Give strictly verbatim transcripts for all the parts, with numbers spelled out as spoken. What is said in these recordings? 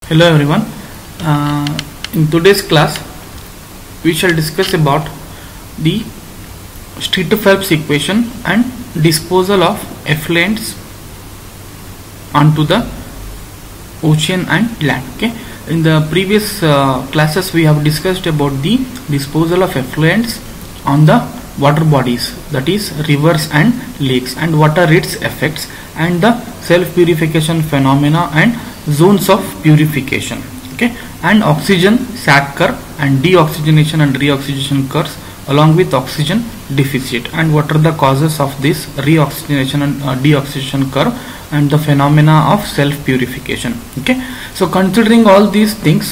Hello everyone. Uh, in today's class, we shall discuss about the Streeter-Phelps equation and disposal of effluents onto the ocean and land. Okay. In the previous uh, classes, we have discussed about the disposal of effluents on the water bodies, that is rivers and lakes, and what are its effects, and the self-purification phenomena and zones of purification. Okay, and oxygen sat curve and deoxygenation and reoxygenation curves along with oxygen deficit, and what are the causes of this reoxygenation and uh, deoxygenation curve and the phenomena of self-purification. Okay, so considering all these things,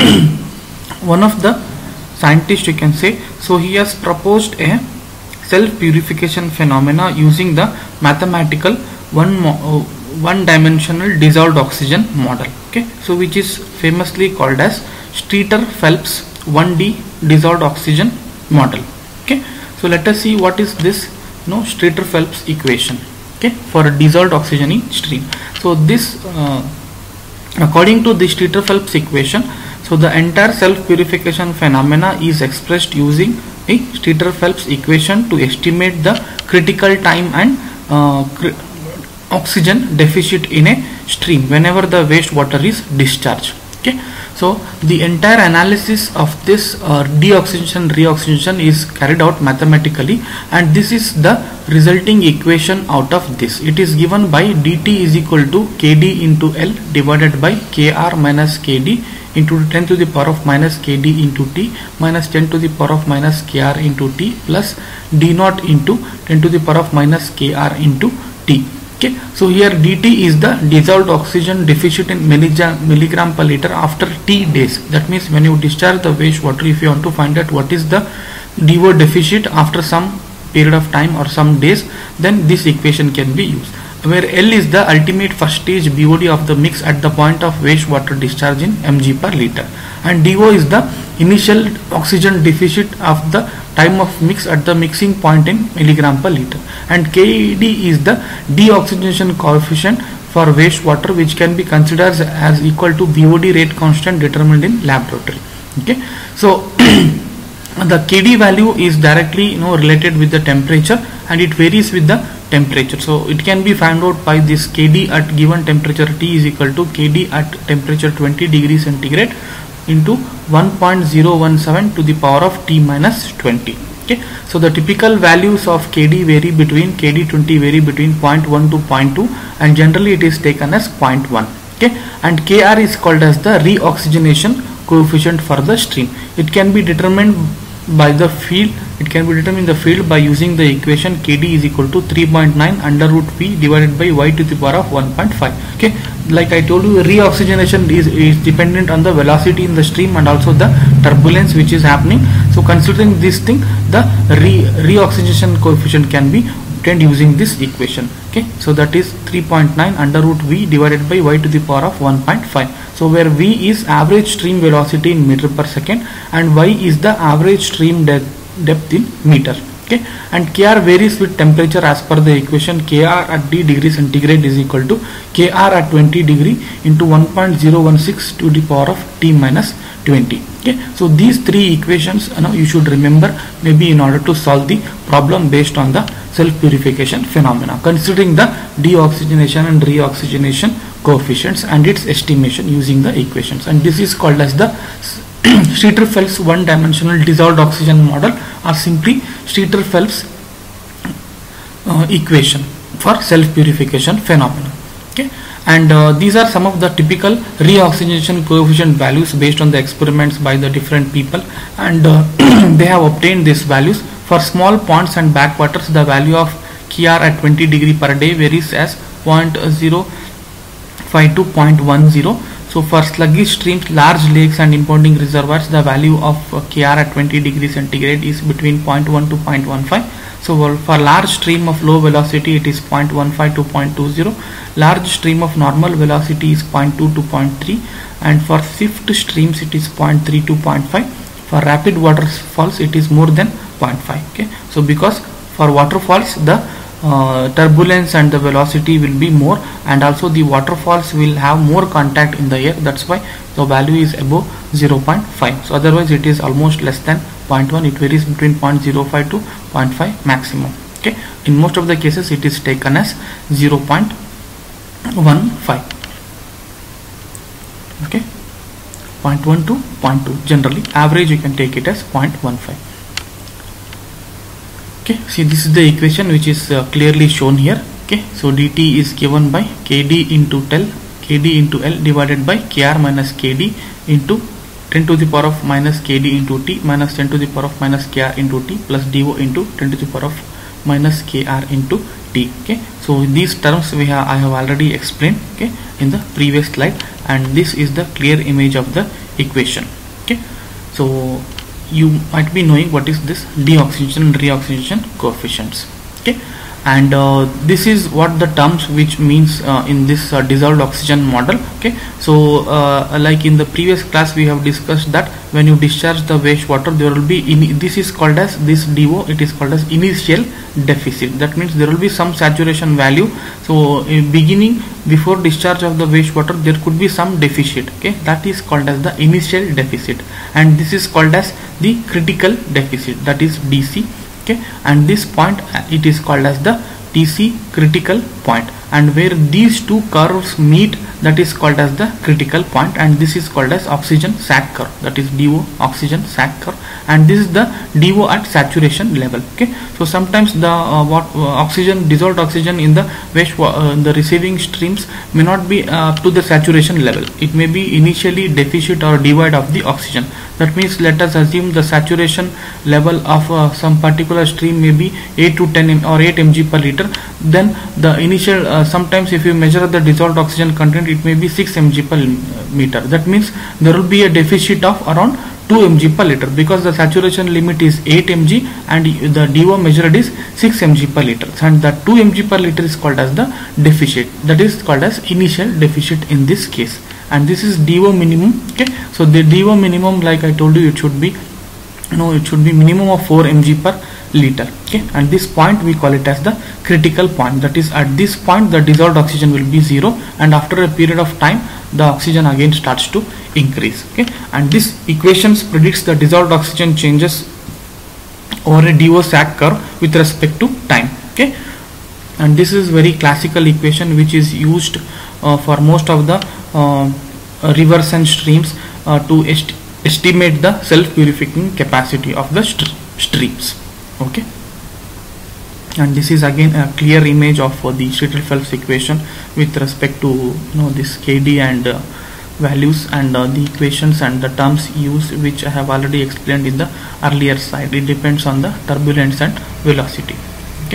one of the scientists, you can say, so he has proposed a self-purification phenomena using the mathematical one uh, one dimensional dissolved oxygen model. Okay, so which is famously called as Streeter-Phelps one D dissolved oxygen model. Okay, so let us see what is this you know Streeter-Phelps equation, okay, for a dissolved oxygen in stream. So this uh, according to the Streeter-Phelps equation, so the entire self-purification phenomena is expressed using a Streeter-Phelps equation to estimate the critical time and uh, cr oxygen deficit in a stream whenever the wastewater is discharged. Okay, so the entire analysis of this uh, deoxygenation reoxygenation is carried out mathematically, and this is the resulting equation out of this. It is given by dt is equal to kd into L divided by kr minus kd into ten to the power of minus kd into t minus ten to the power of minus kr into t plus d naught into ten to the power of minus kr into t. Okay, so here dt is the dissolved oxygen deficit in milligram per liter after t days. That means when you discharge the wastewater, if you want to find out what is the D O deficit after some period of time or some days, then this equation can be used, where L is the ultimate first stage B O D of the mix at the point of wastewater discharge in mg per liter, and D O is the initial oxygen deficit of the time of mix at the mixing point in milligram per liter, and K D is the deoxygenation coefficient for wastewater, which can be considered as equal to B O D rate constant determined in laboratory. Okay, so the K D value is directly you know related with the temperature, and it varies with the temperature. So it can be found out by this K D at given temperature T is equal to K D at temperature twenty degrees centigrade into one point zero one seven to the power of T minus twenty. Okay, so the typical values of K D vary between K D twenty vary between zero point one to zero point two, and generally it is taken as zero point one. Okay, and K R is called as the reoxygenation coefficient for the stream. It can be determined by the field. It can be determined in the field by using the equation K D is equal to three point nine under root V divided by y to the power of one point five. Okay, like I told you, reoxygenation is, is dependent on the velocity in the stream and also the turbulence which is happening. So considering this thing, the re reoxygenation coefficient can be obtained using this equation. Okay, so that is three point nine under root V divided by y to the power of one point five. So where V is average stream velocity in meter per second and y is the average stream depth depth in meter. Okay, and K R varies with temperature as per the equation. K R at D degree centigrade is equal to K R at twenty degree into one point zero one six to the power of T minus twenty. Okay, so these three equations you know you should remember, maybe in order to solve the problem based on the self-purification phenomena, considering the deoxygenation and reoxygenation coefficients and its estimation using the equations. And this is called as the Streeter-Phelps one dimensional dissolved oxygen model, or simply Streeter-Phelps uh, equation for self-purification phenomena. Okay, and uh, these are some of the typical reoxygenation coefficient values based on the experiments by the different people, and uh, they have obtained these values. For small ponds and backwaters, the value of K R at twenty degree per day varies as zero point zero five to zero point one zero. So for sluggish streams, large lakes and impounding reservoirs, the value of uh, K R at twenty degrees centigrade is between zero point one to zero point one five. So for large stream of low velocity, it is zero point one five to zero point two zero. Large stream of normal velocity is zero point two to zero point three, and for swift streams it is zero point three to zero point five. For rapid waterfalls it is more than zero point five. Okay, so because for waterfalls the uh, turbulence and the velocity will be more, and also the waterfalls will have more contact in the air. That's why the value is above zero point five. So otherwise it is almost less than zero point one. It varies between zero point zero five to zero point five maximum. Okay, in most of the cases it is taken as zero point one five. Okay, zero point one to zero point two. Generally average you can take it as zero point one five. Okay, see, this is the equation which is uh, clearly shown here. Okay, so dt is given by kd into L, kd into L divided by kr minus kd into ten to the power of minus kd into t minus ten to the power of minus kr into t plus do into ten to the power of minus kr into t. Okay, so these terms we have I have already explained, okay, in the previous slide, and this is the clear image of the equation. Okay, so you might be knowing what is this deoxygenation and reoxygenation coefficients. Okay, and uh, this is what the terms which means uh, in this uh, dissolved oxygen model. Okay, so uh, like in the previous class we have discussed that when you discharge the wastewater, there will be in this is called as this D O, it is called as initial deficit. That means there will be some saturation value. So in beginning, before discharge of the wastewater, there could be some deficit. Okay, that is called as the initial deficit, and this is called as the critical deficit, that is D C. Okay, and this point uh, it is called as the T C critical point, and where these two curves meet, that is called as the critical point, and this is called as oxygen sac curve, that is D O, oxygen sac curve, and this is the D O at saturation level. Okay, so sometimes the uh, what uh, oxygen, dissolved oxygen in the waste uh, the receiving streams may not be uh, up to the saturation level. It may be initially deficit or devoid of the oxygen. That means let us assume the saturation level of uh, some particular stream may be eight to ten or eight milligrams per liter. Then the initial uh, sometimes if you measure the dissolved oxygen content, it may be six milligrams per meter. That means there will be a deficit of around two milligrams per liter, because the saturation limit is eight milligrams and the D O measured is six milligrams per liter, and that two milligrams per liter is called as the deficit, that is called as initial deficit in this case, and this is D O minimum. Okay, so the D O minimum, like I told you, it should be you know it should be minimum of four milligrams per liter. Okay, and this point we call it as the critical point, that is at this point the dissolved oxygen will be zero, and after a period of time the oxygen again starts to increase. Okay, and this equations predicts the dissolved oxygen changes over a D O sac curve with respect to time. Okay, and this is very classical equation which is used uh, for most of the uh, rivers and streams uh, to est estimate the self-purifying capacity of the st streams. Okay, and this is again a clear image of uh, the Streeter-Phelps equation with respect to you know this K D and uh, values, and uh, the equations and the terms used, which I have already explained in the earlier slide. It depends on the turbulence and velocity. Okay,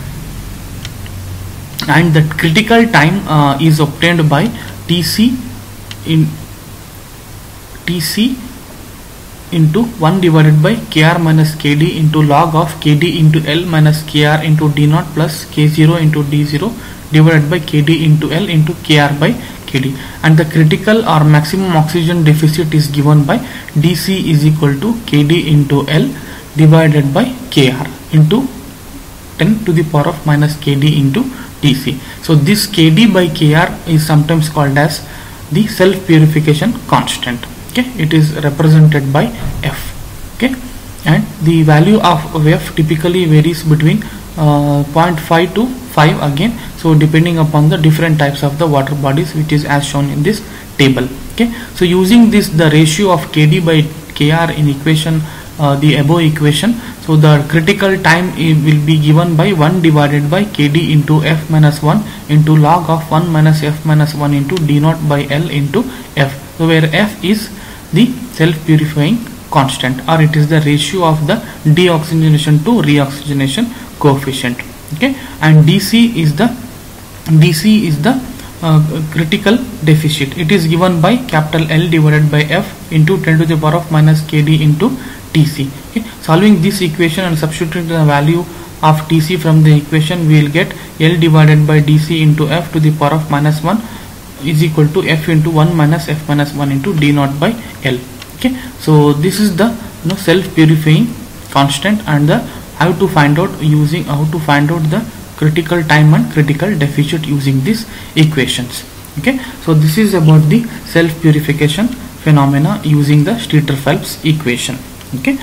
and the critical time uh, is obtained by T C in T C into one divided by kr minus kd into log of kd into L minus kr into d naught plus k zero into d zero divided by kd into L into kr by kd, and the critical or maximum oxygen deficit is given by dc is equal to kd into L divided by kr into ten to the power of minus kd into dc. So this kd by kr is sometimes called as the self purification constant. Okay, it is represented by F. Okay, and the value of F typically varies between uh, zero point five to five again, so depending upon the different types of the water bodies, which is as shown in this table. Okay, so using this, the ratio of kd by kr in equation uh, the above equation, so the critical time will be given by one divided by kd into F minus one into log of one minus F minus one into d naught by L into F, so where F is the self-purifying constant, or it is the ratio of the deoxygenation to reoxygenation coefficient. Okay, and dc is the dc is the uh, critical deficit. It is given by capital L divided by F into ten to the power of minus kd into tc. Okay, solving this equation and substituting the value of tc from the equation, we will get L divided by dc into F to the power of minus one is equal to F into one minus F minus one into d naught by L. Okay, so this is the you know self purifying constant, and the how to find out using how to find out the critical time and critical deficit using these equations. Okay, so this is about the self purification phenomena using the Streeter-Phelps equation. Okay,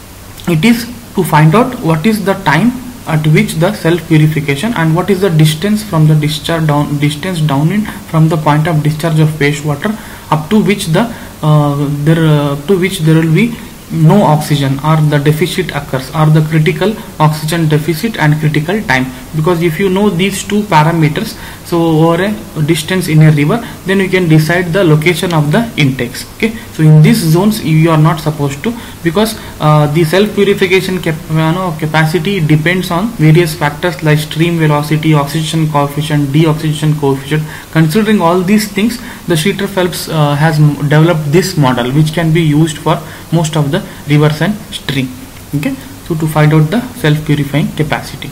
it is to find out what is the time at which the self purification and what is the distance from the discharge down distance down in from the point of discharge of wastewater up to which the uh, there uh, to which there will be no oxygen or the deficit occurs, or the critical oxygen deficit and critical time. Because if you know these two parameters, so over a distance in a river, then you can decide the location of the intakes. Okay, so in these zones you are not supposed to, because uh, the self purification cap you know, capacity depends on various factors like stream velocity, oxidation coefficient, deoxidation coefficient. Considering all these things, the Streeter-Phelps uh, has developed this model, which can be used for most of the rivers and stream. Okay, so to find out the self purifying capacity.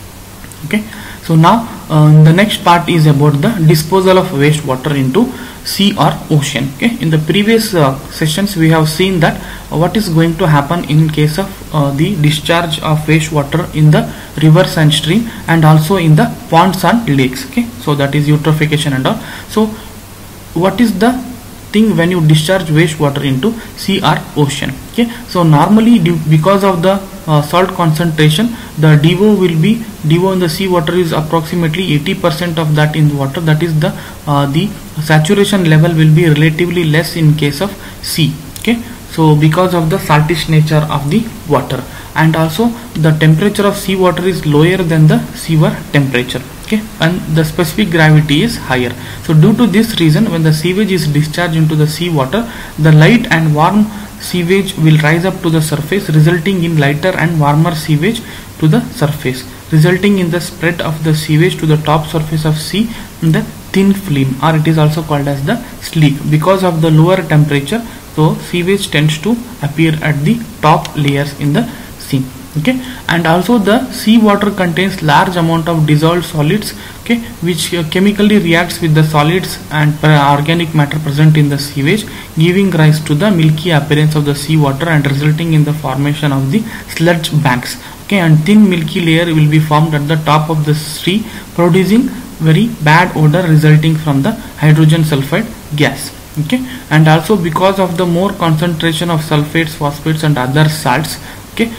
Okay, so now uh, the next part is about the disposal of wastewater into sea or ocean. Okay, in the previous uh, sessions we have seen that uh, what is going to happen in case of uh, the discharge of wastewater in the rivers and stream, and also in the ponds and lakes. Okay, so that is eutrophication and all. So what is the thing when you discharge wastewater into sea or ocean? Okay, so normally due, because of the uh, salt concentration, the D O will be D O in the sea water is approximately eighty percent of that in the water. That is the uh, the saturation level will be relatively less in case of sea. Okay, so because of the saltish nature of the water, and also the temperature of sea water is lower than the sewer temperature. Okay, and the specific gravity is higher. So due to this reason, when the sewage is discharged into the sea water, the light and warm sewage will rise up to the surface, resulting in lighter and warmer sewage to the surface, resulting in the spread of the sewage to the top surface of sea in the thin film, or it is also called as the sleek. Because of the lower temperature, so sewage tends to appear at the top layers in the sea. Okay, and also the sea water contains large amount of dissolved solids, okay, which uh, chemically reacts with the solids and uh, organic matter present in the sewage, giving rise to the milky appearance of the sea water and resulting in the formation of the sludge banks. Okay, and thin milky layer will be formed at the top of the sea, producing very bad odor resulting from the hydrogen sulfide gas. Okay, and also because of the more concentration of sulfates, phosphates and other salts, okay,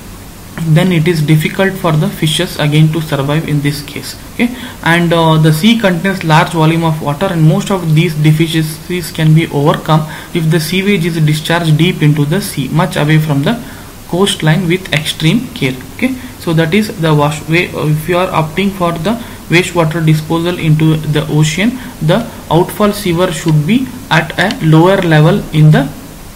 then it is difficult for the fishes again to survive in this case. Okay, and uh, the sea contains large volume of water, and most of these deficiencies can be overcome if the sewage is discharged deep into the sea, much away from the coastline with extreme care. Okay, so that is the wash way. If you are opting for the wastewater disposal into the ocean, the outfall sewer should be at a lower level in the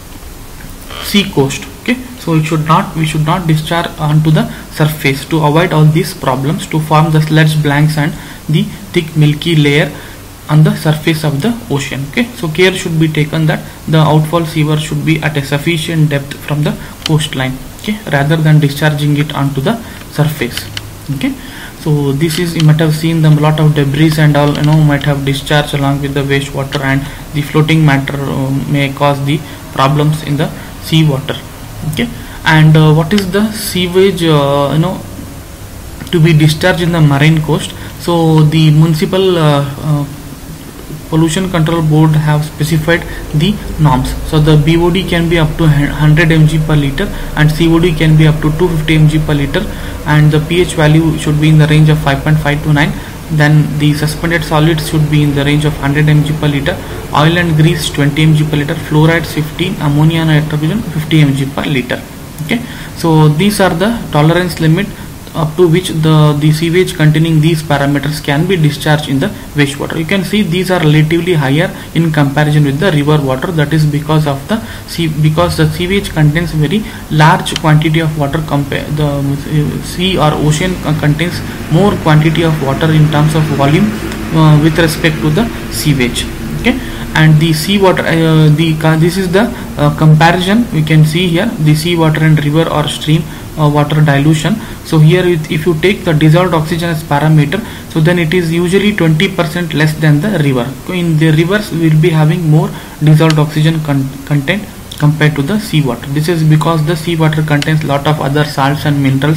sea coast. Okay, so it should not we should not discharge onto the surface to avoid all these problems to form the sludge blanks and the thick milky layer on the surface of the ocean. Okay, so care should be taken that the outfall sewer should be at a sufficient depth from the coastline, okay, rather than discharging it onto the surface. Okay, so this is, you might have seen the lot of debris and all, you know, might have discharged along with the wastewater, and the floating matter uh, may cause the problems in the sea water. Okay, and uh, what is the sewage uh, you know to be discharged in the marine coast? So the municipal uh, uh, pollution control board have specified the norms. So the B O D can be up to one hundred milligrams per liter, and C O D can be up to two hundred fifty milligrams per liter, and the pH value should be in the range of five point five to nine. Then the suspended solids should be in the range of one hundred milligrams per liter, oil and grease twenty milligrams per liter, fluorides fifteen, ammonia and nitrogen fifty milligrams per liter. Okay, so these are the tolerance limit up to which the the sewage containing these parameters can be discharged in the wastewater. You can see these are relatively higher in comparison with the river water. That is because of the sea because the sewage contains very large quantity of water. Compare the sea or ocean contains more quantity of water in terms of volume uh, with respect to the sewage. Okay, and the sea water uh, the this is the uh, comparison we can see here, the sea water and river or stream uh, water dilution. So here if you take the dissolved oxygen as parameter, so then it is usually twenty percent less than the river. In the rivers we will be having more dissolved oxygen con content compared to the sea water. This is because the sea water contains lot of other salts and minerals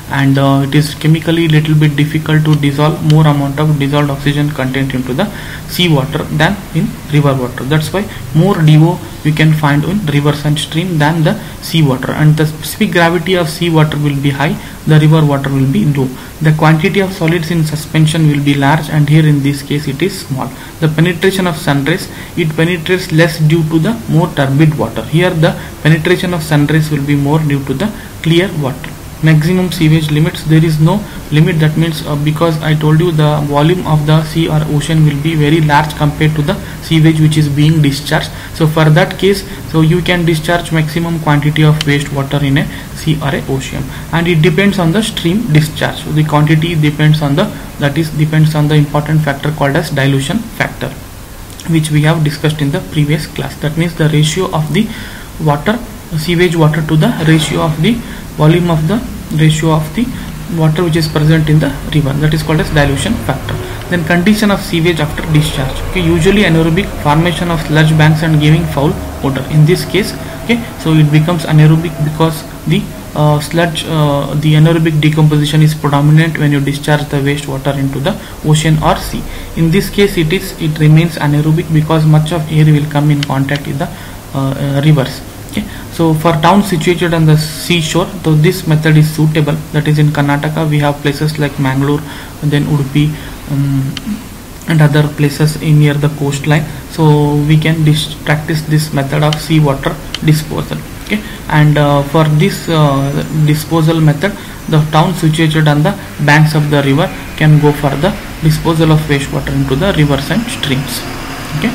and uh, it is chemically little bit difficult to dissolve more amount of dissolved oxygen content into the sea water than in river water. That's why more D O we can find in rivers and stream than the sea water, and the specific gravity of sea water will be high, the river water will be low. The quantity of solids in suspension will be large, and here in this case it is small. The penetration of sun rays, it penetrates less due to the more turbid water. Here the penetration of sun rays will be more due to the clear water. Maximum sewage limits, there is no limit. That means uh, because I told you the volume of the sea or ocean will be very large compared to the sewage which is being discharged. So for that case, so you can discharge maximum quantity of wastewater in a sea or a ocean, and it depends on the stream discharge. So the quantity depends on the, that is depends on the important factor called as dilution factor, which we have discussed in the previous class. That means the ratio of the water, sewage water to the ratio of the volume of the ratio of the water which is present in the river, that is called as dilution factor. Then condition of sewage after discharge. Okay, usually anaerobic, formation of sludge banks and giving foul odor. In this case, okay, so it becomes anaerobic because the uh, sludge, uh, the anaerobic decomposition is predominant when you discharge the wastewater into the ocean or sea. In this case, it is it remains anaerobic because much of air will come in contact with the uh, uh, rivers. Okay. So for towns situated on the seashore, so this method is suitable. That is in Karnataka we have places like Mangalore, and then Udupi, um, and other places in near the coastline. So we can dis practice this method of seawater disposal. Okay, and uh, for this uh, disposal method, the towns situated on the banks of the river can go for the disposal of wastewater into the rivers and streams. Okay.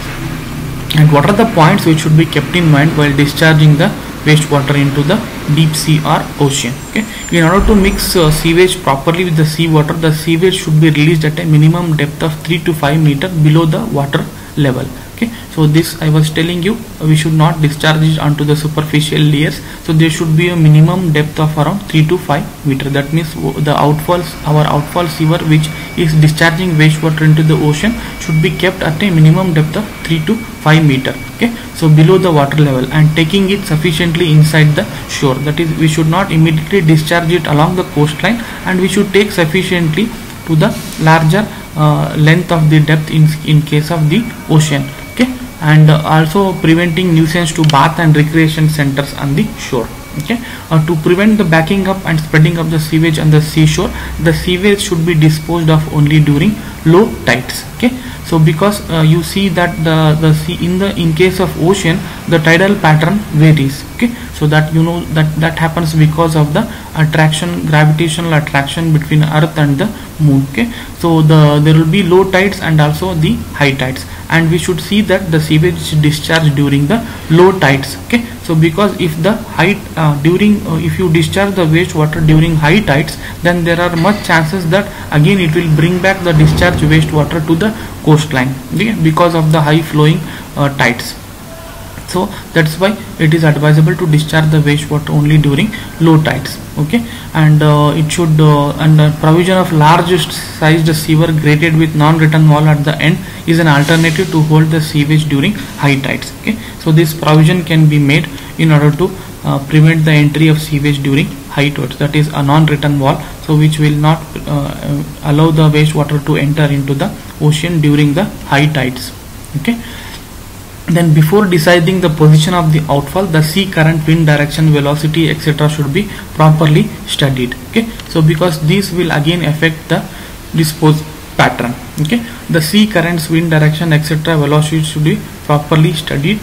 And what are the points which should be kept in mind while discharging the wastewater into the deep sea or ocean? Okay, in order to mix uh, sewage properly with the seawater, the sewage should be released at a minimum depth of three to five meters below the water level. Okay, so this I was telling you, we should not discharge it onto the superficial layers. So there should be a minimum depth of around three to five meters. That means the outfalls, our outfall sewer which is discharging wastewater into the ocean should be kept at a minimum depth of three to five meters. Okay, so below the water level, and taking it sufficiently inside the shore. That is, we should not immediately discharge it along the coastline, and we should take sufficiently to the larger uh, length of the depth in in case of the ocean. Okay, and uh, also preventing nuisance to bath and recreation centers on the shore. Okay, uh, to prevent the backing up and spreading of the sewage on the seashore, the sewage should be disposed of only during low tides. Okay, so because uh, you see that the the sea in the in case of ocean, the tidal pattern varies. Okay, so that you know that that happens because of the attraction, gravitational attraction between earth and the moon. Okay, so the there will be low tides and also the high tides, and we should see that the sewage is discharged during the low tides. Okay, so because if the high uh, during uh, if you discharge the wastewater during high tides, then there are much chances that again it will bring back the discharged wastewater to the coastline. Okay, because of the high flowing uh, tides. So that's why it is advisable to discharge the wastewater only during low tides. Okay, and uh, it should uh, and uh, provision of large sized sewer grated with non-return wall at the end is an alternative to hold the sewage during high tides. Okay, so this provision can be made in order to uh, prevent the entry of sewage during high tides. That is a non-return wall, so which will not uh, allow the wastewater to enter into the ocean during the high tides. Okay. Then before deciding the position of the outfall, the sea current, wind direction, velocity, et cetera should be properly studied. Okay, so because these will again affect the dispose pattern. Okay, the sea currents, wind direction, et cetera velocity should be properly studied,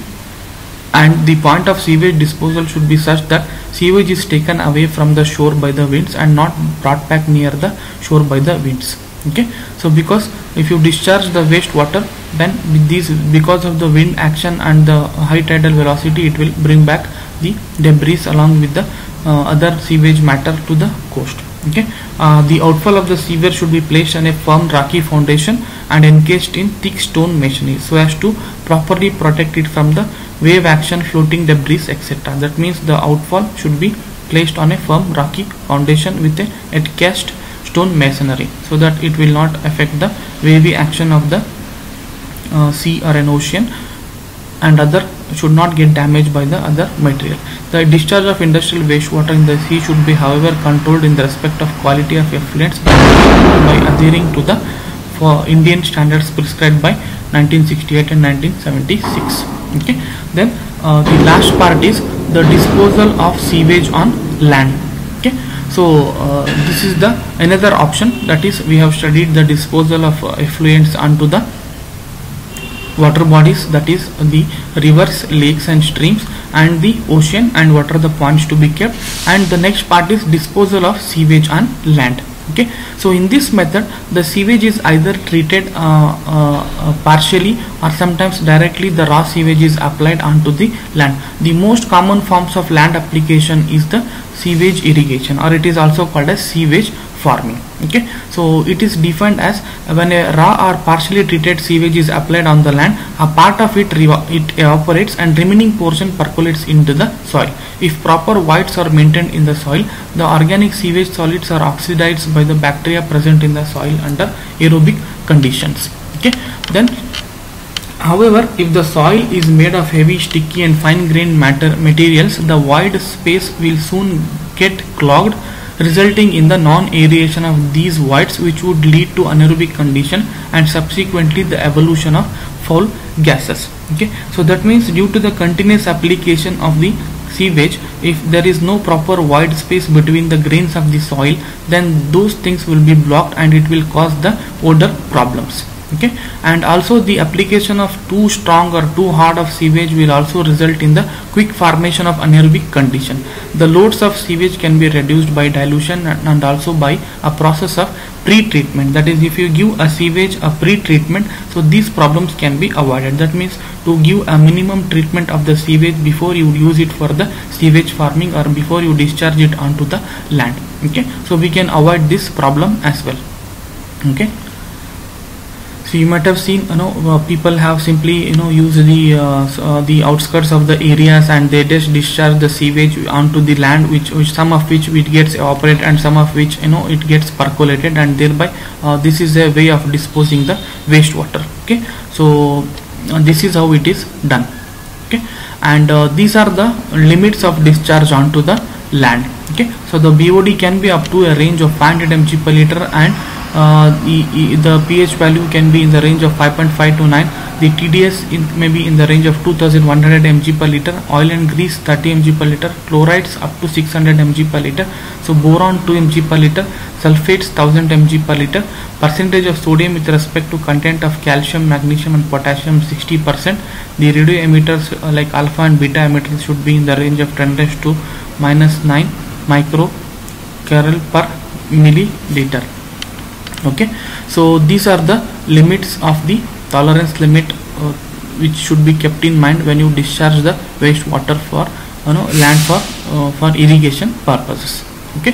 and the point of sewage disposal should be such that sewage is taken away from the shore by the winds and not brought back near the shore by the winds. Okay, so because if you discharge the wastewater, then with these, because of the wind action and the high tidal velocity, it will bring back the debris along with the uh, other sewage matter to the coast. Okay, uh, the outfall of the sewer should be placed on a firm rocky foundation and encased in thick stone masonry so as to properly protect it from the wave action, floating debris, et cetera. That means the outfall should be placed on a firm rocky foundation with a encased stone masonry so that it will not affect the wavy action of the uh, sea or an ocean and other should not get damaged by the other material. The discharge of industrial wastewater in the sea should be, however, controlled in the respect of quality of effluents by adhering to the for Indian standards prescribed by nineteen sixty-eight and nineteen seventy-six. Okay. Then uh, the last part is the disposal of sewage on land. Okay. So uh, this is the another option, that is we have studied the disposal of uh, effluents onto the water bodies, that is the rivers, lakes and streams, and the ocean, and what are the points to be kept. And the next part is disposal of sewage on land. Okay, so in this method the sewage is either treated uh, uh, uh, partially, or sometimes directly the raw sewage is applied onto the land. The most common forms of land application is the sewage irrigation, or it is also called as sewage farming. Okay, so it is defined as when a raw or partially treated sewage is applied on the land, a part of it it evaporates and remaining portion percolates into the soil. If proper voids are maintained in the soil, the organic sewage solids are oxidized by the bacteria present in the soil under aerobic conditions. Okay, then however, if the soil is made of heavy, sticky and fine-grained matter materials, the void space will soon get clogged, resulting in the non-aeration of these voids, which would lead to anaerobic condition and subsequently the evolution of foul gases. Okay, so that means due to the continuous application of the sewage, if there is no proper void space between the grains of the soil, then those things will be blocked and it will cause the odor problems. Okay, and also the application of too strong or too hard of sewage will also result in the quick formation of anaerobic condition. The loads of sewage can be reduced by dilution and also by a process of pre-treatment. That is, if you give a sewage a pre-treatment, so these problems can be avoided. That means to give a minimum treatment of the sewage before you use it for the sewage farming or before you discharge it onto the land. Okay, so we can avoid this problem as well. Okay. So you might have seen, you know, uh, people have simply, you know, used the uh, uh, the outskirts of the areas and they just discharge the sewage onto the land, which, which some of which it gets evaporated and some of which, you know, it gets percolated, and thereby uh, this is a way of disposing the wastewater. Okay, so uh, this is how it is done. Okay, and uh, these are the limits of discharge onto the land. Okay, so the B O D can be up to a range of five hundred milligrams per liter, and Uh, the, the pH value can be in the range of five point five to nine. The T D S in, may be in the range of two thousand one hundred milligrams per liter. Oil and grease thirty milligrams per liter. Chlorides up to six hundred milligrams per liter. So boron two milligrams per liter. Sulfates one thousand milligrams per liter. Percentage of sodium with respect to content of calcium, magnesium and potassium sixty percent. The radio emitters uh, like alpha and beta emitters should be in the range of ten raised to minus nine microcarol per milliliter. Okay, so these are the limits of the tolerance limit uh, which should be kept in mind when you discharge the wastewater for, you know, land for uh, for irrigation purposes. Okay,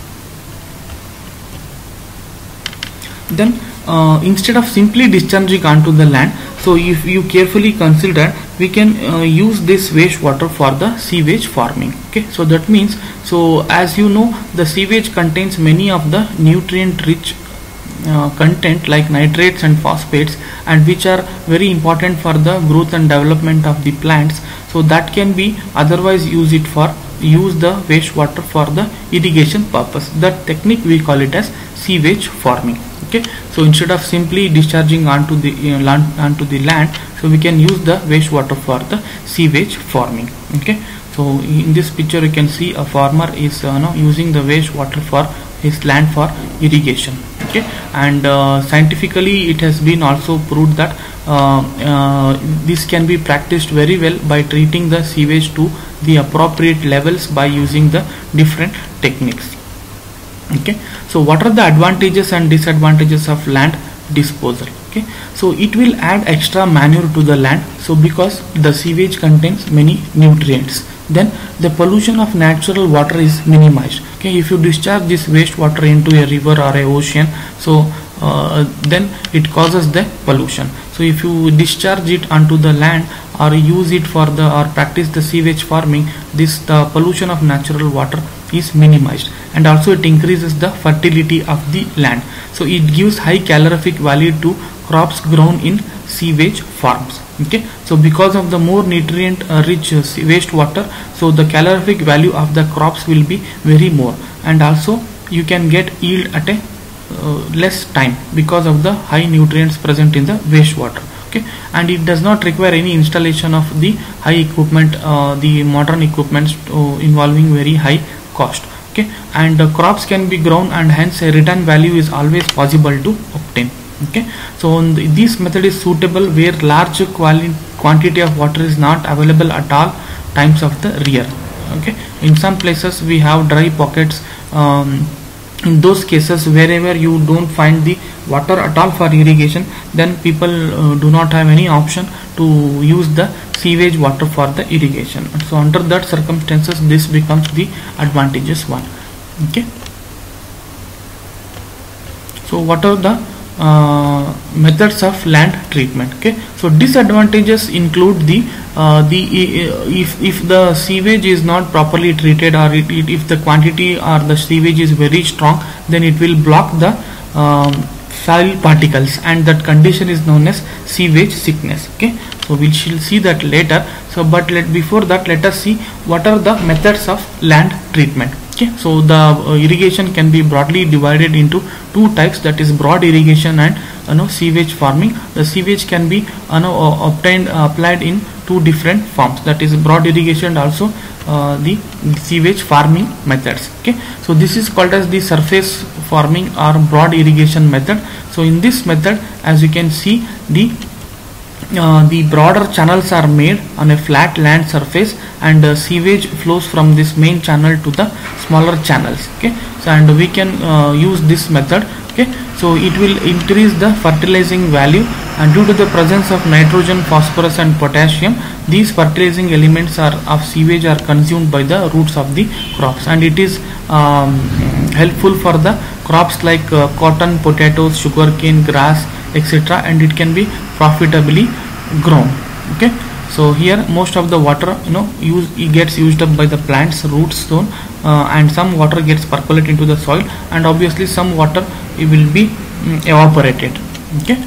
then uh, instead of simply discharging onto the land, so if you carefully consider, we can uh, use this wastewater for the sewage farming. Okay, so that means, so as you know, the sewage contains many of the nutrient rich Uh, content like nitrates and phosphates, and which are very important for the growth and development of the plants. So that can be otherwise use it for use the wastewater for the irrigation purpose. That technique we call it as sewage farming. Okay, so instead of simply discharging onto the uh, land onto the land, so we can use the wastewater for the sewage farming. Okay, so in this picture you can see a farmer is uh, know, using the wastewater for his land for irrigation. Okay, and uh, scientifically it has been also proved that uh, uh, this can be practiced very well by treating the sewage to the appropriate levels by using the different techniques. Okay, so what are the advantages and disadvantages of land disposal? Okay, so it will add extra manure to the land, so because the sewage contains many nutrients. Then the pollution of natural water is minimized. Okay, if you discharge this wastewater into a river or a ocean, so uh, then it causes the pollution. So if you discharge it onto the land or use it for the or practice the sewage farming, this the pollution of natural water is minimized, and also it increases the fertility of the land. So it gives high calorific value to crops grown in sewage farms. Okay, so because of the more nutrient uh, rich uh, wastewater, so the calorific value of the crops will be very more, and also you can get yield at a uh, less time because of the high nutrients present in the wastewater. Okay, and it does not require any installation of the high equipment, uh, the modern equipments uh, involving very high cost. Okay, and uh, crops can be grown, and hence a return value is always possible to obtain. Okay, so this method is suitable where large quali quantity of water is not available at all times of the year. Okay, in some places we have dry pockets. Um, in those cases, wherever you don't find the water at all for irrigation, then people uh, do not have any option to use the sewage water for the irrigation. So under that circumstances, this becomes the advantageous one. Okay, so what are the Uh, methods of land treatment? Okay, so disadvantages include the uh, the if if the sewage is not properly treated, or it, it, if the quantity or the sewage is very strong, then it will block the um, soil particles, and that condition is known as sewage sickness. Okay, so we shall see that later. So but let before that, let us see what are the methods of land treatment. Okay, so the uh, irrigation can be broadly divided into two types, that is broad irrigation and you know sewage farming. The sewage can be you know uh, obtained uh, applied in two different forms, that is broad irrigation and also uh, the sewage farming methods. Okay, so this is called as the surface farming or broad irrigation method. So in this method, as you can see, the Uh, the broader channels are made on a flat land surface, and uh, sewage flows from this main channel to the smaller channels. Okay, so and we can uh, use this method. Okay, so it will increase the fertilizing value, and due to the presence of nitrogen, phosphorus and potassium, these fertilizing elements are of sewage are consumed by the roots of the crops, and it is um, helpful for the crops like uh, cotton, potatoes, sugarcane, grass, etc., and it can be profitably grown. Okay, so here most of the water you know use it gets used up by the plant's root zone, uh, and some water gets percolated into the soil, and obviously some water it will be um, evaporated. Okay,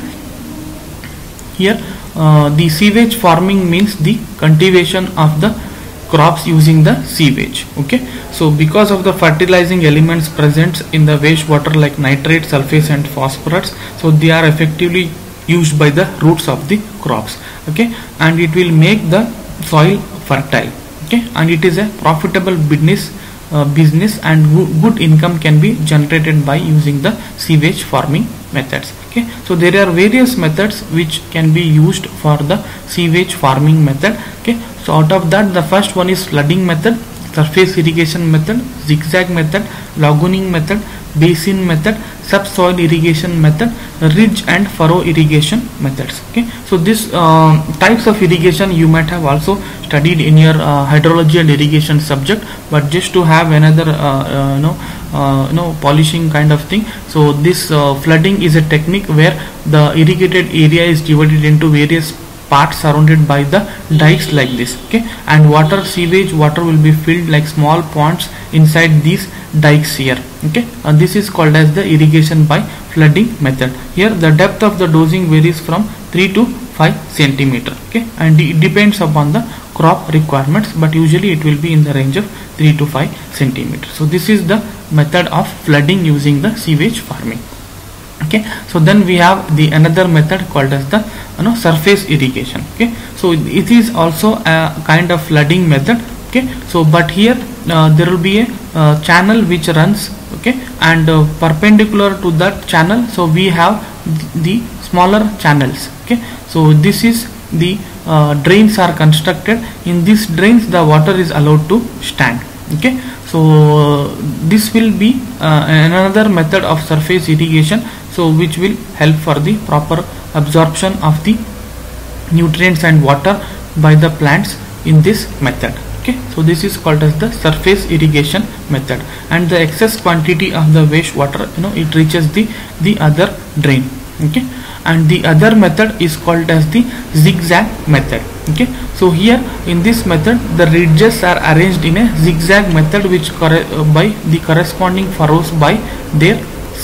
here uh, the sewage farming means the cultivation of the crops using the sewage. Okay, so because of the fertilizing elements present in the wastewater like nitrate, sulfates and phosphorus, so they are effectively used by the roots of the crops. Okay, and it will make the soil fertile. Okay, and it is a profitable business uh, business and good income can be generated by using the sewage farming methods. Okay, so there are various methods which can be used for the sewage farming method. Okay, so out of that, the first one is flooding method, surface irrigation method, zigzag method, lagooning method, basin method, subsoil irrigation method, ridge and furrow irrigation methods. Okay, so these uh, types of irrigation you might have also studied in your uh, hydrology and irrigation subject, but just to have another uh, uh, you know uh, you know polishing kind of thing. So this uh, flooding is a technique where the irrigated area is divided into various parts surrounded by the dikes like this. Okay, and water sewage water will be filled like small ponds inside these dikes here. Okay, and this is called as the irrigation by flooding method. Here the depth of the dosing varies from three to five centimeter. Okay, and it depends upon the crop requirements, but usually it will be in the range of three to five centimeter. So this is the method of flooding using the sewage farming. Okay, so then we have the another method called as the you know surface irrigation. Okay, so it is also a kind of flooding method. Okay, so but here uh, there will be a uh, channel which runs. Okay, and uh, perpendicular to that channel, so we have the smaller channels. Okay, so this is the uh, drains are constructed. In these drains the water is allowed to stand. Okay, so uh, this will be uh, another method of surface irrigation, so which will help for the proper absorption of the nutrients and water by the plants in this method. Okay, so this is called as the surface irrigation method, and the excess quantity of the wastewater you know it reaches the the other drain. Okay, and the other method is called as the zigzag method. Okay, so here in this method the ridges are arranged in a zigzag method which uh, by the corresponding furrows by their side.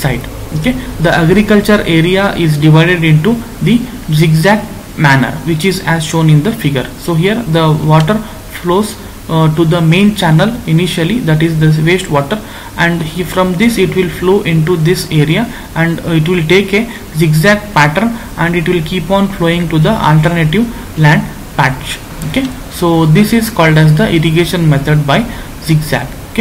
Okay, the agriculture area is divided into the zigzag manner, which is as shown in the figure. So here the water flows uh, to the main channel initially, that is the waste water, and he, from this it will flow into this area, and uh, it will take a zigzag pattern and it will keep on flowing to the alternative land patch. Okay, so this is called as the irrigation method by zigzag. Okay,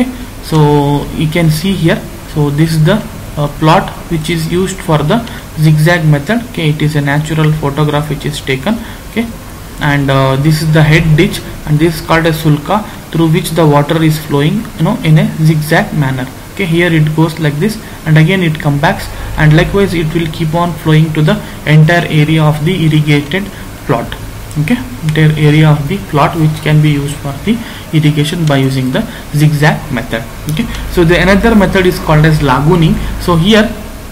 so you can see here, so this is the uh, plot which is used for the zigzag method. Okay, it is a natural photograph which is taken. Okay, and uh, this is the head ditch, and this is called a sulka, through which the water is flowing, you know, in a zigzag manner. Okay, here it goes like this, and again it comes back, and likewise it will keep on flowing to the entire area of the irrigated plot. Okay, entire area of the plot which can be used for the irrigation by using the zigzag method. Okay, so the another method is called as lagooning. So here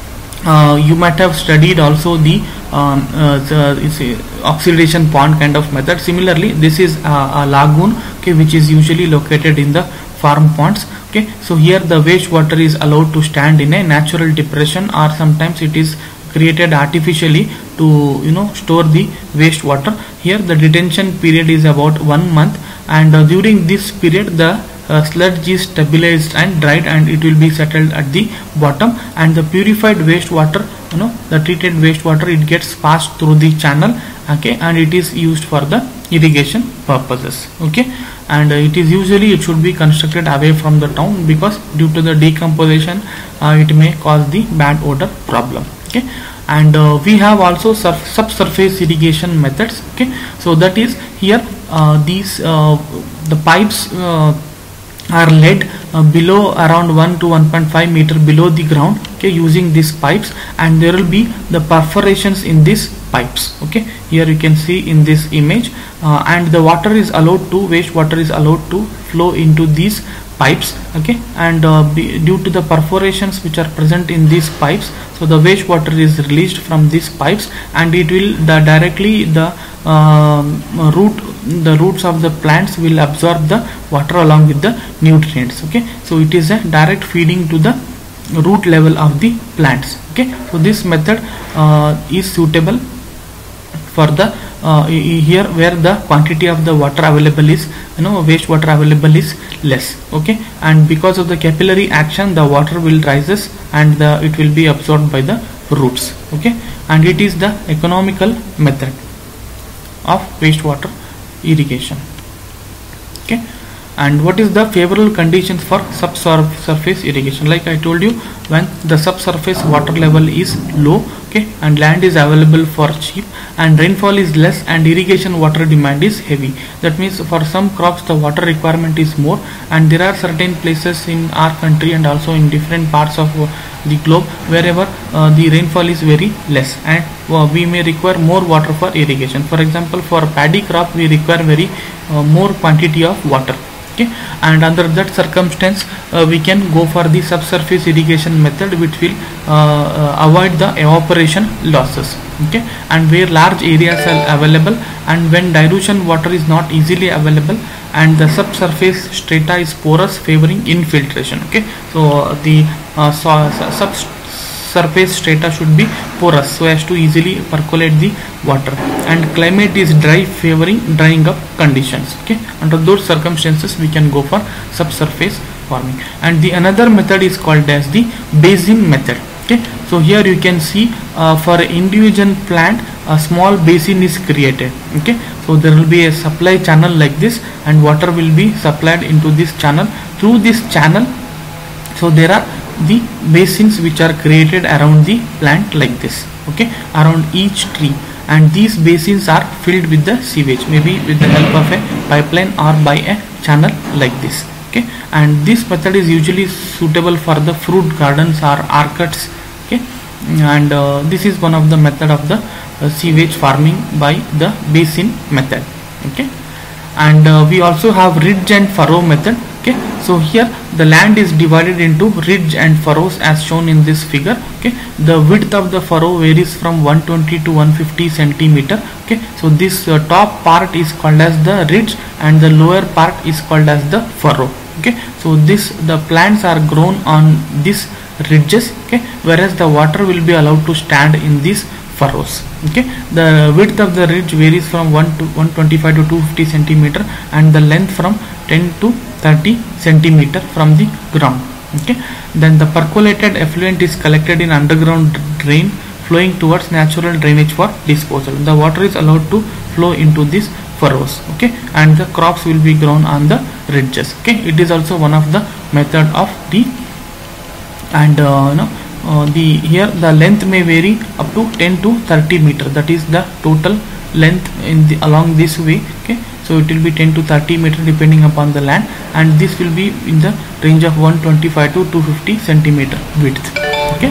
uh, you might have studied also the um, uh, the it's a oxidation pond kind of method. Similarly, this is a, a lagoon, okay, which is usually located in the farm ponds. Okay, so here the waste water is allowed to stand in a natural depression, or sometimes it is created artificially to, you know, store the waste water. Here the detention period is about one month, and uh, during this period the uh, sludge is stabilized and dried, and it will be settled at the bottom, and the purified waste water, you know, the treated waste water, it gets passed through the channel. Okay, and it is used for the irrigation purposes. Okay, and uh, it is usually it should be constructed away from the town, because due to the decomposition uh, it may cause the bad odor problem. Okay, and uh, we have also surf subsurface irrigation methods. Okay, so that is here uh, these uh, the pipes uh, are laid uh, below around one to one point five meter below the ground. Okay, using these pipes, and there will be the perforations in these pipes. Okay, here you can see in this image, uh, and the water is allowed to waste water is allowed to flow into these pipes. Okay, and uh, be, due to the perforations which are present in these pipes, so the waste water is released from these pipes, and it will the directly the um, root the roots of the plants will absorb the water along with the nutrients. Okay, so it is a direct feeding to the root level of the plants. Okay, so this method uh, is suitable for the uh, here where the quantity of the water available is, you know, waste water available is less. Okay, and because of the capillary action, the water will rises, and the it will be absorbed by the roots. Okay, and it is the economical method of wastewater irrigation. Okay, and what is the favorable conditions for subsurface irrigation? Like I told you, when the subsurface water level is low, okay, and land is available for cheap, and rainfall is less, and irrigation water demand is heavy. That means for some crops the water requirement is more, and there are certain places in our country and also in different parts of the globe wherever uh, the rainfall is very less, and uh, we may require more water for irrigation. For example, for paddy crop we require very uh, more quantity of water. Okay, and under that circumstance uh, we can go for the subsurface irrigation method, which will uh, uh, avoid the evaporation losses. Okay, and where large areas are available, and when dilution water is not easily available, and the subsurface strata is porous, favoring infiltration. Okay, so uh, the uh, so, uh, subsurface strata should be porous so as to easily percolate the water, and climate is dry, favoring drying up conditions. Okay, under those circumstances we can go for subsurface farming. And the another method is called as the basin method. Okay, so here you can see uh, for individual plant a small basin is created. Okay, so there will be a supply channel like this, and water will be supplied into this channel. Through this channel, so there are the basins which are created around the plant like this. Okay, around each tree, and these basins are filled with the sewage, maybe with the help of a pipeline or by a channel like this. Okay, and this method is usually suitable for the fruit gardens or orchards. Okay, and uh, this is one of the method of the uh, sewage farming by the basin method. Okay, and uh, we also have ridge and furrow method. Okay, so here the land is divided into ridge and furrows as shown in this figure. Okay, the width of the furrow varies from one twenty to one fifty centimeter. Okay, so this uh, top part is called as the ridge, and the lower part is called as the furrow. Okay, so this the plants are grown on this ridges, okay, whereas the water will be allowed to stand in these furrows. Okay, the width of the ridge varies from one to one twenty-five to two hundred fifty centimeter, and the length from ten to thirty centimeter from the ground. Okay, then the percolated effluent is collected in underground drain flowing towards natural drainage for disposal. The water is allowed to flow into these furrows, okay, and the crops will be grown on the ridges. Okay, it is also one of the method of the, and uh, you know, uh, the here the length may vary up to ten to thirty meter. That is the total length in the along this way. Okay, so it will be ten to thirty meter depending upon the land, and this will be in the range of one twenty-five to two hundred fifty centimeter width. Okay,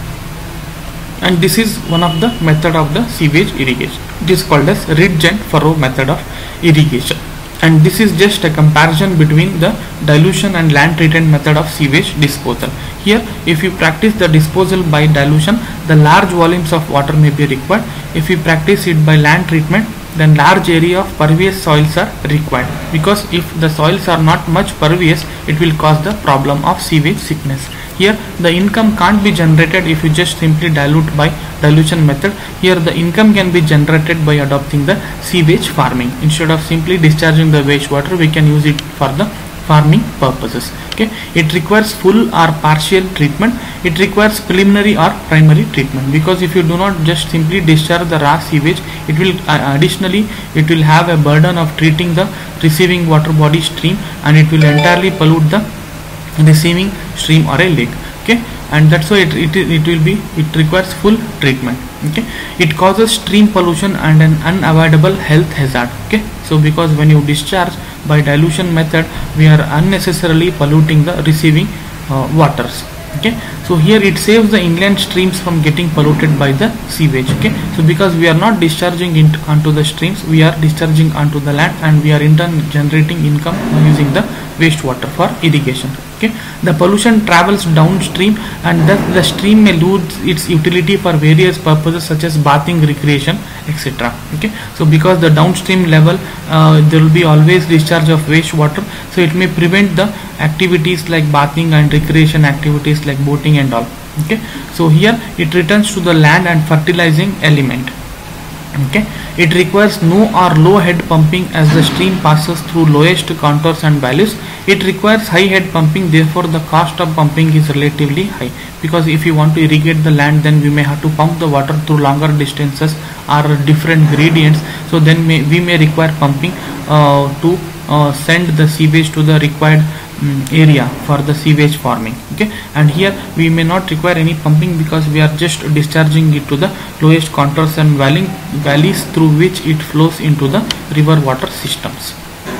and this is one of the method of the sewage irrigation. It is called as ridge and furrow method of irrigation, and this is just a comparison between the dilution and land treatment method of sewage disposal. Here, if you practice the disposal by dilution, the large volumes of water may be required. If you practice it by land treatment, then large area of pervious soils are required, because if the soils are not much pervious, it will cause the problem of sewage sickness. Here the income can't be generated if you just simply dilute by dilution method. Here the income can be generated by adopting the sewage farming. Instead of simply discharging the wastewater, we can use it for the farming purposes. Okay, it requires full or partial treatment. It requires preliminary or primary treatment, because if you do not just simply discharge the raw sewage, it will uh, additionally it will have a burden of treating the receiving water body stream, and it will entirely pollute the receiving stream or a lake. Okay, and that's why it, it, it will be it requires full treatment. Okay, it causes stream pollution and an unavoidable health hazard. Okay, so because when you discharge by dilution method, we are unnecessarily polluting the receiving uh, waters. Okay, so here it saves the inland streams from getting polluted by the sewage. Okay, so because we are not discharging it onto the streams, we are discharging onto the land, and we are in turn generating income using the wastewater for irrigation. Okay, the pollution travels downstream, and thus the stream may lose its utility for various purposes such as bathing, recreation, et cetera. Okay, so because the downstream level uh, there will be always discharge of wastewater, so it may prevent the activities like bathing and recreation activities like boating and all. Okay, so here it returns to the land and fertilizing element. Okay, it requires no or low head pumping as the stream passes through lowest contours and valleys. It requires high head pumping, therefore the cost of pumping is relatively high, because if you want to irrigate the land, then we may have to pump the water through longer distances or different gradients. So then may, we may require pumping uh, to uh, send the sewage to the required um, area for the sewage farming. Okay, and here we may not require any pumping, because we are just discharging it to the lowest contours and valley, valleys through which it flows into the river water systems.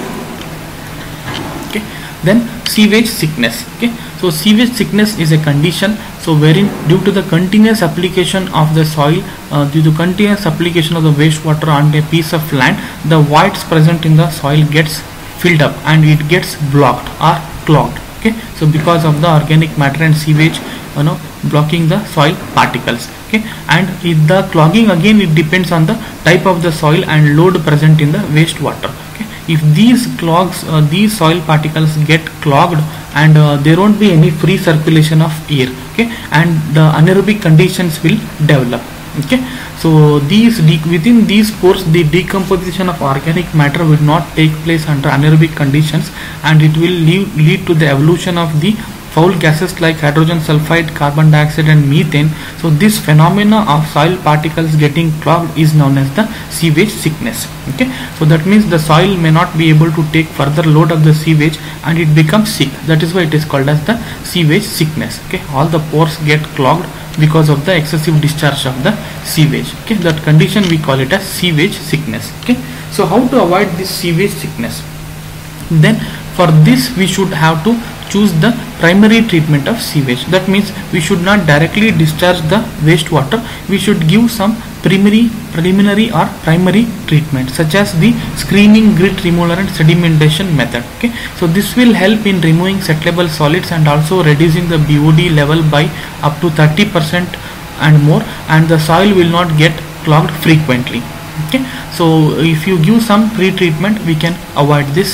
Okay, then sewage sickness. Okay, so sewage sickness is a condition so wherein due to the continuous application of the soil, uh, due to continuous application of the wastewater on a piece of land, the voids present in the soil gets filled up and it gets blocked or clogged. Okay, so because of the organic matter and sewage, you know, blocking the soil particles. Okay, and if the clogging, again it depends on the type of the soil and load present in the wastewater. Okay, if these clogs, uh, these soil particles get clogged, and uh, there won't be any free circulation of air. Okay, and the anaerobic conditions will develop. Okay, so these within these pores, the decomposition of organic matter will not take place under anaerobic conditions, and it will lead, lead to the evolution of the foul gases like hydrogen sulfide, carbon dioxide and methane. So this phenomena of soil particles getting clogged is known as the sewage sickness. Okay, so that means the soil may not be able to take further load of the sewage and it becomes sick. That is why it is called as the sewage sickness. Okay, all the pores get clogged because of the excessive discharge of the sewage. Okay, that condition we call it as sewage sickness. Okay, so how to avoid this sewage sickness? Then for this we should have to choose the primary treatment of sewage. That means we should not directly discharge the wastewater. We should give some primary, preliminary or primary treatment, such as the screening, grit removal and sedimentation method. Okay, so this will help in removing settleable solids and also reducing the B O D level by up to thirty percent and more, and the soil will not get clogged frequently. Okay, so if you give some pre-treatment, we can avoid this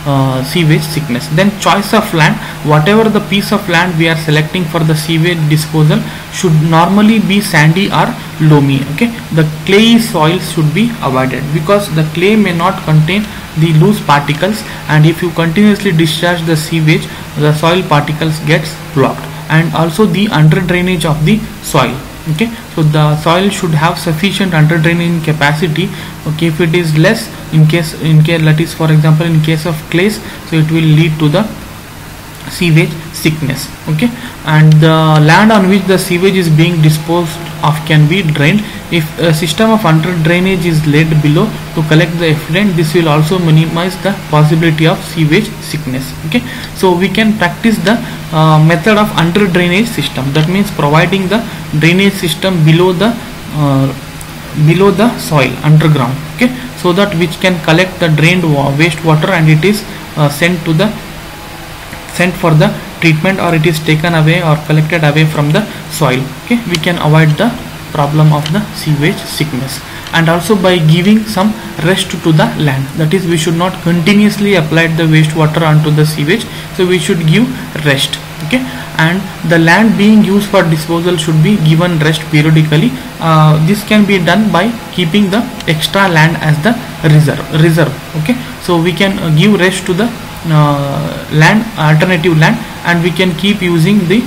uh, sewage thickness. Then choice of land, whatever the piece of land we are selecting for the sewage disposal should normally be sandy or loamy. Okay, the clayey soil should be avoided because the clay may not contain the loose particles, and if you continuously discharge the sewage, the soil particles gets blocked, and also the under drainage of the soil. Okay, so the soil should have sufficient under draining capacity. Okay, if it is less, in case in case that is for example in case of clays, so it will lead to the sewage sickness. Okay, and the land on which the sewage is being disposed of can be drained. If a system of under drainage is laid below to collect the effluent, this will also minimize the possibility of sewage sickness. Okay, so we can practice the uh, method of under drainage system. That means providing the drainage system below the uh, below the soil underground. Okay, so that which can collect the drained waste water, and it is uh, sent to the sent for the treatment, or it is taken away or collected away from the soil. Okay, we can avoid the problem of the sewage sickness. And also by giving some rest to the land, that is we should not continuously apply the wastewater onto the sewage, so we should give rest. Okay, and the land being used for disposal should be given rest periodically. Uh, this can be done by keeping the extra land as the reserve reserve Okay, so we can uh, give rest to the uh, land, alternative land, and we can keep using the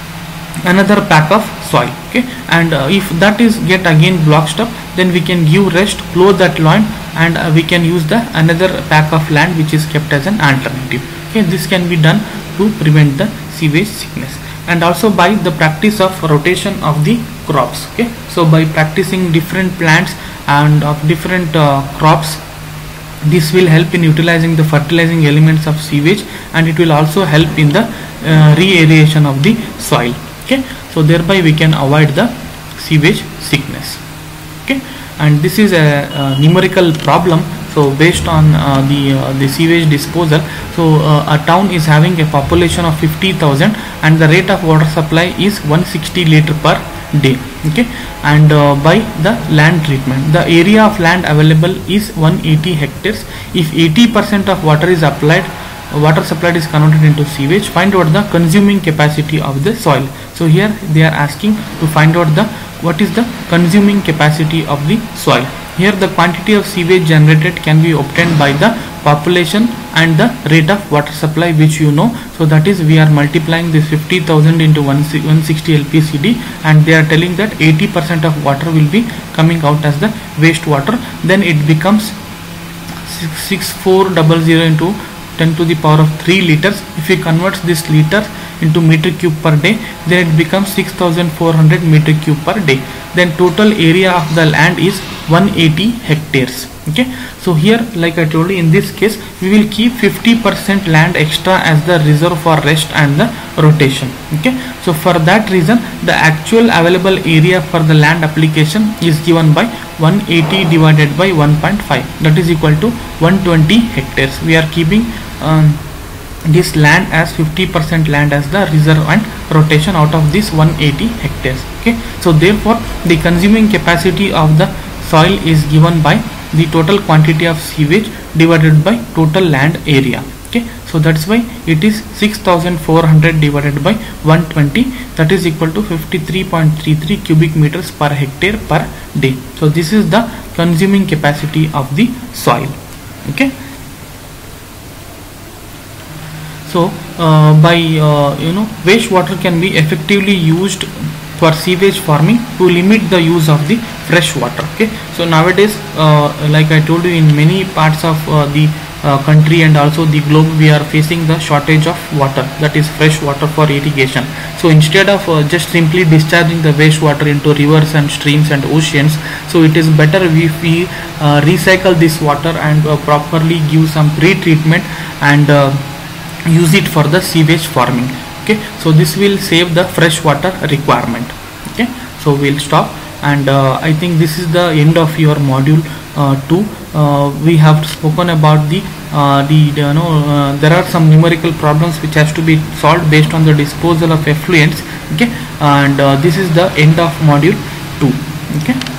another pack of soil. Okay, and uh, if that is get again blocked up, then we can give rest, close that line, and uh, we can use the another pack of land which is kept as an alternative. Okay, this can be done to prevent the sewage sickness. And also by the practice of rotation of the crops. Okay, so by practicing different plants and of different uh, crops, this will help in utilizing the fertilizing elements of sewage, and it will also help in the uh, re-aeration of the soil. Okay, so thereby we can avoid the sewage sickness. Okay, and this is a, a numerical problem. So based on uh, the uh, the sewage disposal, so uh, a town is having a population of fifty thousand, and the rate of water supply is one hundred sixty liter per day. Okay, and uh, by the land treatment, the area of land available is one hundred eighty hectares. If eighty percent of water is applied, water supplied is converted into sewage, find out the consuming capacity of the soil. So here they are asking to find out the what is the consuming capacity of the soil. Here the quantity of sewage generated can be obtained by the population and the rate of water supply, which you know. So that is we are multiplying this fifty thousand into one hundred sixty L P C D, and they are telling that eighty percent of water will be coming out as the wastewater. Then it becomes six four zero zero into ten to the power of three liters. If we convert this liter into meter cube per day, then it becomes six thousand four hundred meter cube per day. Then total area of the land is one hundred eighty hectares. Okay, so here like I told you, in this case we will keep fifty percent land extra as the reserve for rest and the rotation. Okay, so for that reason the actual available area for the land application is given by one hundred eighty divided by one point five, that is equal to one hundred twenty hectares. We are keeping um, this land as fifty percent land as the reserve and rotation out of this one hundred eighty hectares. Okay, so therefore the consuming capacity of the soil is given by the total quantity of sewage divided by total land area. Okay, so that's why it is six thousand four hundred divided by one hundred twenty, that is equal to fifty-three point three three cubic meters per hectare per day. So this is the consuming capacity of the soil. Okay, so uh, by uh, you know wastewater can be effectively used for sewage farming to limit the use of the fresh water. Okay, so nowadays uh, like I told you, in many parts of uh, the uh, country and also the globe, we are facing the shortage of water, that is fresh water for irrigation. So instead of uh, just simply discharging the wastewater into rivers and streams and oceans, so it is better if we uh, recycle this water and uh, properly give some pre-treatment and uh, use it for the sewage farming. Okay, so this will save the fresh water requirement. Okay, so we'll stop, and uh, I think this is the end of your module uh, two. Uh, we have spoken about the uh, the you know uh, there are some numerical problems which has to be solved based on the disposal of effluents. Okay, and uh, this is the end of module two. Okay.